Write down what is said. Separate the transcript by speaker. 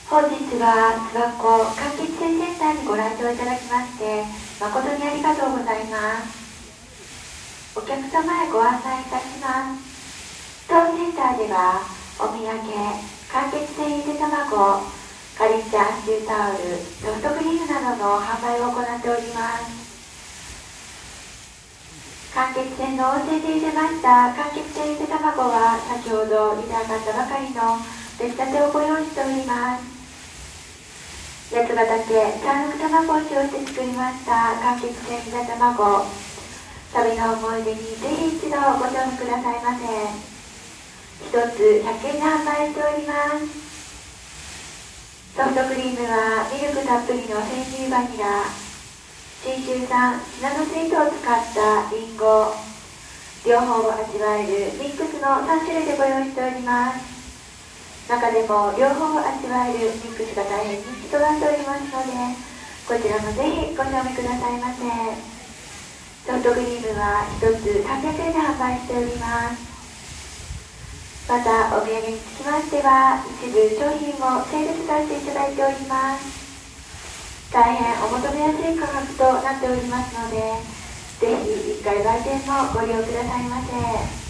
Speaker 1: 本日は諏訪湖柑橘店センターにご来場いただきまして誠にありがとうございます。お客様へご案内いたします。当センターではお土産、柑橘店ゆで卵、カリッチャーシュータオル、ソフトクリームなどの販売を行っております。柑橘店の温泉で茹でました柑橘店ゆで卵は先ほど茹で上がったばかりの出来たてをご用意しております。八ヶ岳三六卵を使用して作りました柑橘店ゆで卵、旅の思い出にぜひ一度ご賞味くださいませ。一つ100円で販売しております。ソフトクリームはミルクたっぷりの生乳バニラ、信州産シナノスイートを使ったリンゴ、両方を味わえるミックスの3種類でご用意しております。中でも両方を味わえるミックスが大変人気となっておりますので、こちらもぜひご賞味くださいませ。ソフトクリームは1つ300円で販売しております。またお土産につきましては一部商品をセールスさせていただいております。大変お求めやすい価格となっておりますので、ぜひ1回売店もご利用くださいませ。